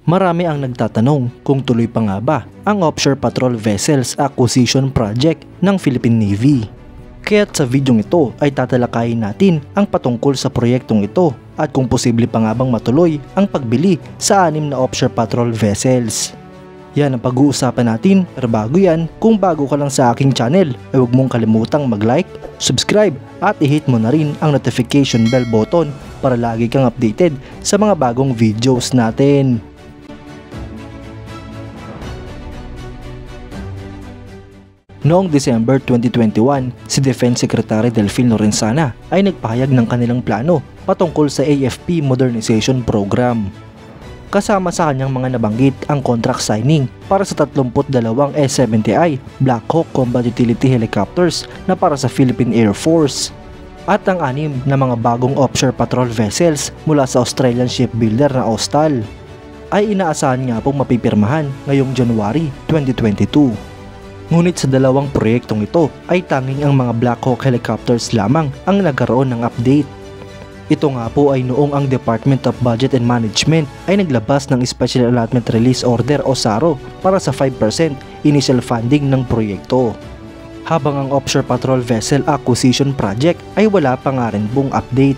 Marami ang nagtatanong kung tuloy pa nga ba ang Offshore Patrol Vessels Acquisition Project ng Philippine Navy. Kaya't sa videong ito ay tatalakayin natin ang patungkol sa proyektong ito at kung posible pa nga bang matuloy ang pagbili sa 6 na offshore patrol vessels. Yan ang pag-uusapan natin, pero bago yan, kung bago ka lang sa aking channel ay huwag mong kalimutang mag-like, subscribe at i-hit mo na rin ang notification bell button para lagi kang updated sa mga bagong videos natin. Noong December 2021, si Defense Secretary Delfin Lorenzana ay nagpahayag ng kanilang plano patungkol sa AFP Modernization Program. Kasama sa kanyang mga nabanggit ang contract signing para sa 32 S-70I Black Hawk Combat Utility Helicopters na para sa Philippine Air Force at ang 6 na mga bagong offshore patrol vessels mula sa Australian shipbuilder na Austal ay inaasahan nga pong mapipirmahan ngayong January 2022. Ngunit sa dalawang proyektong ito ay tanging ang mga Black Hawk helicopters lamang ang nagkaroon ng update. Ito nga po ay noong ang Department of Budget and Management ay naglabas ng Special Allotment Release Order o SARO para sa 5% initial funding ng proyekto. Habang ang Offshore Patrol Vessel Acquisition Project ay wala pa nga rin pong update.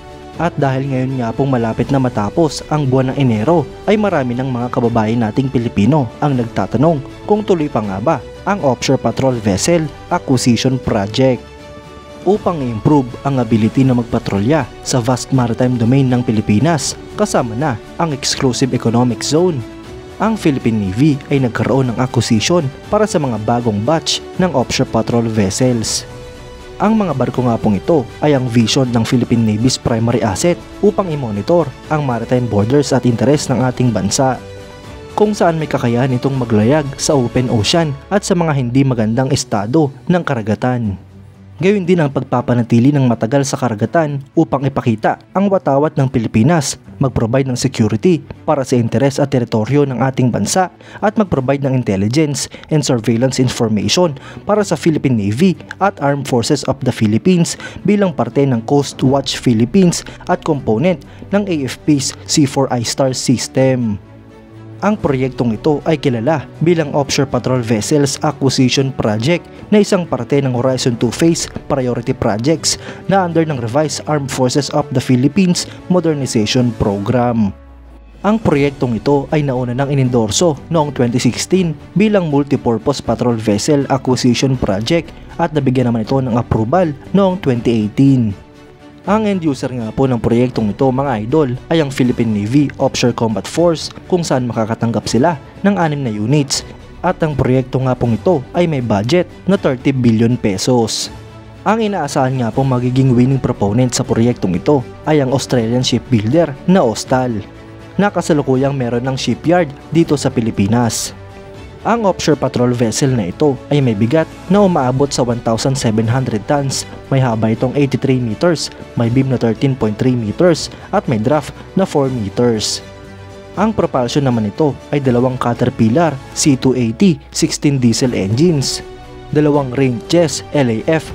At dahil ngayon nga pong malapit na matapos ang buwan ng Enero ay marami ng mga kababayan nating Pilipino ang nagtatanong kung tuloy pa nga ba ang Offshore Patrol Vessel Acquisition Project. Upang i-improve ang ability na magpatrolya sa vast maritime domain ng Pilipinas kasama na ang Exclusive Economic Zone, ang Philippine Navy ay nagkaroon ng acquisition para sa mga bagong batch ng offshore patrol vessels. Ang mga barko nga pong ito ay ang vision ng Philippine Navy's primary asset upang i-monitor ang maritime borders at interes ng ating bansa, kung saan may kakayahan itong maglayag sa open ocean at sa mga hindi magandang estado ng karagatan. Gayon din ang pagpapanatili ng matagal sa karagatan upang ipakita ang watawat ng Pilipinas, mag-provide ng security para sa interes at teritoryo ng ating bansa at mag-provide ng intelligence and surveillance information para sa Philippine Navy at Armed Forces of the Philippines bilang parte ng Coast Watch Philippines at component ng AFP's C4I Star system. Ang proyektong ito ay kilala bilang Offshore Patrol Vessels Acquisition Project na isang parte ng Horizon 2 Phase Priority Projects na under ng Revised Armed Forces of the Philippines Modernization Program. Ang proyektong ito ay nauna nang inendorso noong 2016 bilang Multipurpose Patrol Vessel Acquisition Project at nabigyan naman ito ng approval noong 2018. Ang end user nga po ng proyektong ito mga idol ay ang Philippine Navy Offshore Combat Force kung saan makakatanggap sila ng 6 na units at ang proyekto nga pong ito ay may budget na 30 billion pesos. Ang inaasahan nga pong magiging winning proponent sa proyektong ito ay ang Australian shipbuilder na Austal, na kasalukuyang meron ng shipyard dito sa Pilipinas. Ang offshore patrol vessel na ito ay may bigat na umaabot sa 1,700 tons, may haba itong 83 meters, may beam na 13.3 meters at may draft na 4 meters. Ang propulsion naman nito ay 2 Caterpillar C280 16 diesel engines, 2 Ranges LAF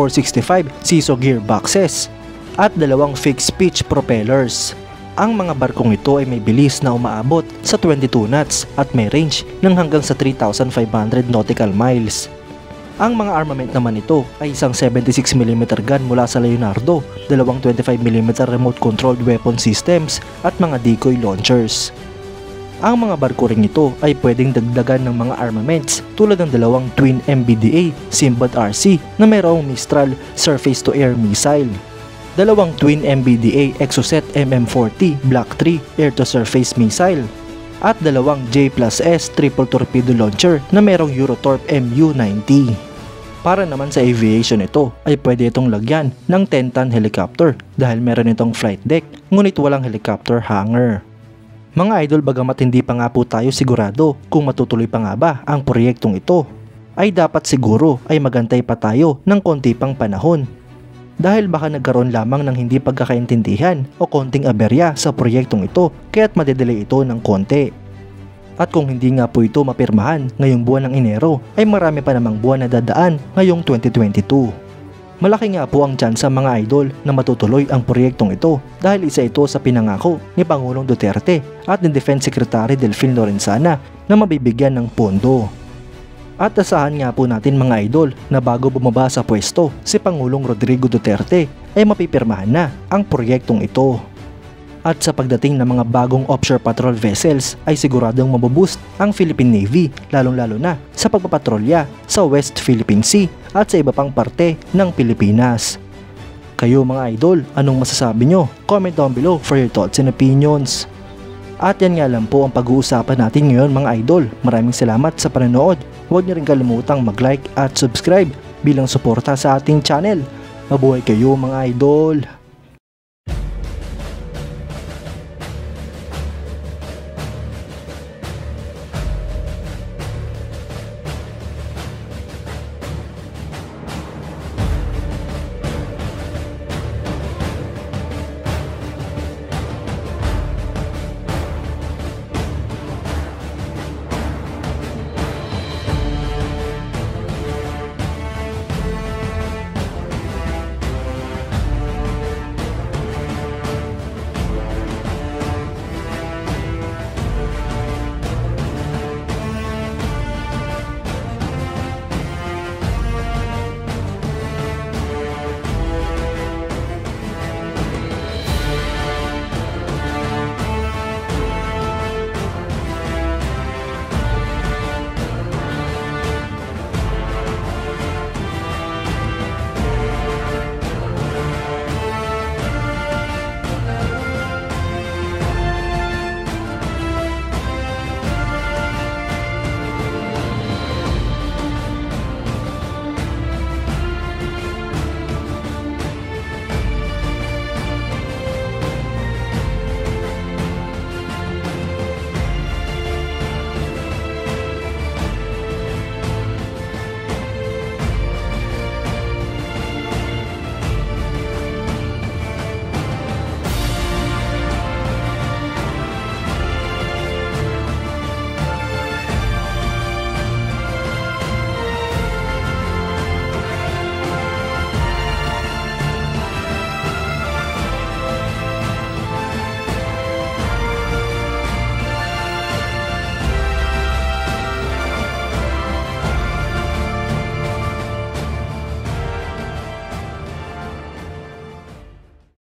5465 SISO gearboxes at 2 fixed pitch propellers. Ang mga barkong ito ay may bilis na umaabot sa 22 knots at may range ng hanggang sa 3,500 nautical miles. Ang mga armament naman ito ay isang 76mm gun mula sa Leonardo, 2 25mm remote controlled weapon systems at mga decoy launchers. Ang mga barko ring ito ay pwedeng dagdagan ng mga armaments tulad ng 2 twin MBDA Simbad RC na mayroong Mistral surface-to-air missile, 2 twin MBDA Exocet MM40 Block 3 air-to-surface missile at 2 J+S triple torpedo launcher na merong Eurotorp MU-90. Para naman sa aviation ito ay pwede itong lagyan ng 10-ton helicopter dahil meron itong flight deck ngunit walang helicopter hangar. Mga idol, bagamat hindi pa nga po tayo sigurado kung matutuloy pa nga ba ang proyektong ito, ay dapat siguro ay magantay pa tayo ng konti pang panahon. Dahil baka nagkaroon lamang ng hindi pagkakaintindihan o konting aberya sa proyektong ito kaya't madedelay ito ng konti. At kung hindi nga po ito mapirmahan ngayong buwan ng Enero ay marami pa namang buwan na dadaan ngayong 2022. Malaki nga po ang tsansa mga idol na matutuloy ang proyektong ito dahil isa ito sa pinangako ni Pangulong Duterte at ni Defense Secretary Delfin Lorenzana na mabibigyan ng pondo. At asahan nga po natin mga idol na bago bumaba sa pwesto si Pangulong Rodrigo Duterte ay mapipirmahan na ang proyektong ito. At sa pagdating ng mga bagong offshore patrol vessels ay siguradong maboboost ang Philippine Navy lalong-lalo na sa pagpapatrolya sa West Philippine Sea at sa iba pang parte ng Pilipinas. Kayo mga idol, anong masasabi nyo? Comment down below for your thoughts and opinions. At yan nga lang po ang pag-uusapan natin ngayon mga idol. Maraming salamat sa panonood. Huwag niyo rin kalimutang mag-like at subscribe bilang suporta sa ating channel. Mabuhay kayo mga idol!